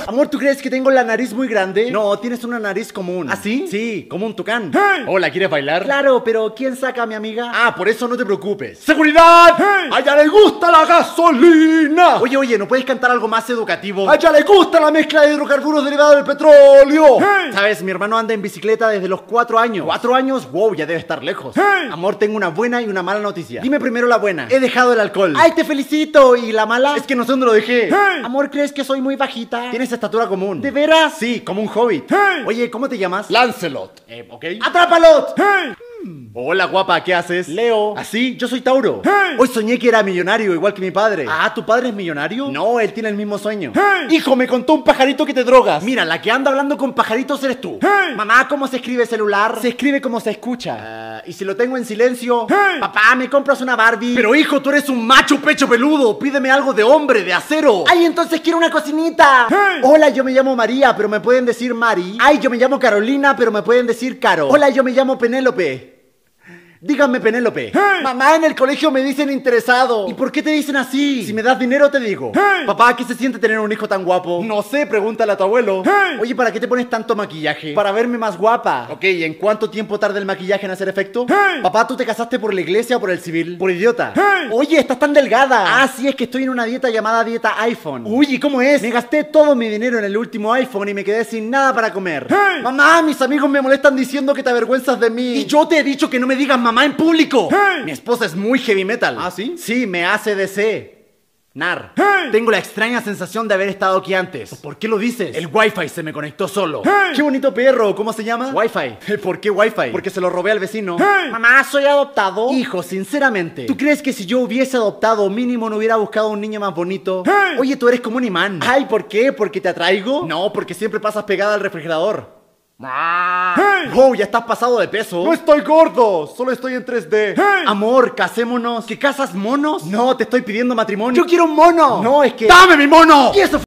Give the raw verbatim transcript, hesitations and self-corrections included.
Amor, ¿tú crees que tengo la nariz muy grande? No, tienes una nariz común. ¿Ah, sí? Sí, como un tucán. Hey. Hola, ¿quieres bailar? Claro, pero ¿quién saca a mi amiga? Ah, por eso no te preocupes. ¡Seguridad! Hey. ¡A ella le gusta la gasolina! Oye, oye, ¿no puedes cantar algo más educativo? ¡A ella le gusta la mezcla de hidrocarburos derivados del petróleo! Hey. ¿Sabes? Mi hermano anda en bicicleta desde los cuatro años. ¿Cuatro años? Wow, ya debe estar lejos. Hey. Amor, tengo una buena y una mala noticia. Dime primero la buena. He dejado el alcohol. ¡Ay, te felicito! ¿Y la mala? Es que no sé dónde lo dejé. Hey. Amor, ¿crees que soy muy bajita? Tienes estatura común. ¿De veras? Sí, como un hobbit. Hey. Oye, ¿cómo te llamas? Lancelot. Eh, ok. ¡Atrápalo! Hey. Hola, guapa, ¿qué haces? Leo. ¿Así? Yo soy Tauro. Hey. Hoy soñé que era millonario, igual que mi padre. Ah, ¿tu padre es millonario? No, él tiene el mismo sueño. Hey. Hijo, me contó un pajarito que te drogas. Mira, la que anda hablando con pajaritos eres tú. Hey. Mamá, ¿cómo se escribe celular? Se escribe como se escucha. Uh, ¿Y si lo tengo en silencio? Hey. Papá, ¿me compras una Barbie? Pero hijo, tú eres un macho pecho peludo. Pídeme algo de hombre, de acero. Ay, entonces quiero una cocinita. Hey. Hola, yo me llamo María, pero me pueden decir Mari. Ay, yo me llamo Carolina, pero me pueden decir Caro. Hola, yo me llamo Penélope. Díganme, Penélope. Hey. Mamá, en el colegio me dicen interesado. ¿Y por qué te dicen así? Si me das dinero te digo. Hey. Papá, ¿qué se siente tener un hijo tan guapo? No sé, pregúntale a tu abuelo. Hey. Oye, ¿para qué te pones tanto maquillaje? Para verme más guapa. Ok, ¿y en cuánto tiempo tarda el maquillaje en hacer efecto? Hey. Papá, ¿tú te casaste por la iglesia o por el civil? Por idiota. Hey. Oye, estás tan delgada. Ah, sí, es que estoy en una dieta llamada dieta iPhone. Uy, ¿y cómo es? Me gasté todo mi dinero en el último iPhone y me quedé sin nada para comer. Hey. Mamá, mis amigos me molestan diciendo que te avergüenzas de mí. Y yo te he dicho que no me digas mamá en público. Hey. Mi esposa es muy heavy metal. ¿Ah, sí? Sí, me hace D C. Nar. Hey. Tengo la extraña sensación de haber estado aquí antes. ¿Por qué lo dices? El Wi-Fi se me conectó solo. Hey. ¡Qué bonito perro! ¿Cómo se llama? Wi-Fi. ¿Por qué Wi-Fi? Porque se lo robé al vecino. Hey. Mamá, ¿soy adoptado? Hijo, sinceramente, ¿tú crees que si yo hubiese adoptado mínimo no hubiera buscado un niño más bonito? Hey. Oye, tú eres como un imán. Ay, ¿por qué? ¿Porque te atraigo? No, porque siempre pasas pegada al refrigerador. Hey. Oh, ya estás pasado de peso. No estoy gordo, solo estoy en tres D. Hey. Amor, casémonos. ¿Qué casas monos? No, te estoy pidiendo matrimonio. Yo quiero un mono. No, es que... ¡Dame mi mono! ¿Y eso?